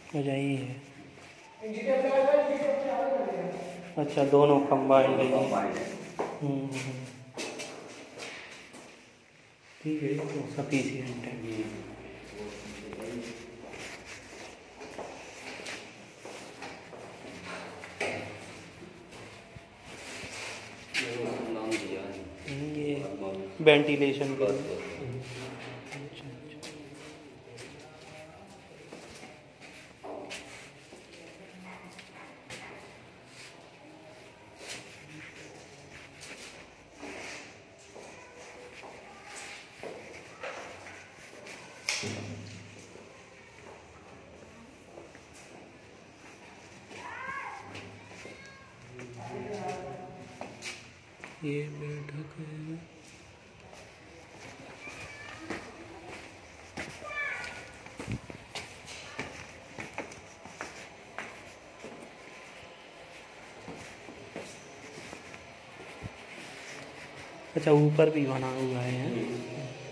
अच्छा यही है। अच्छा दोनों कंबाइंड है। ठीक है तो सफिशिएंट है। ये वेंटिलेशन के लिए। अच्छा अच्छा। ये बैठक है। अच्छा ऊपर भी बना हुआ है।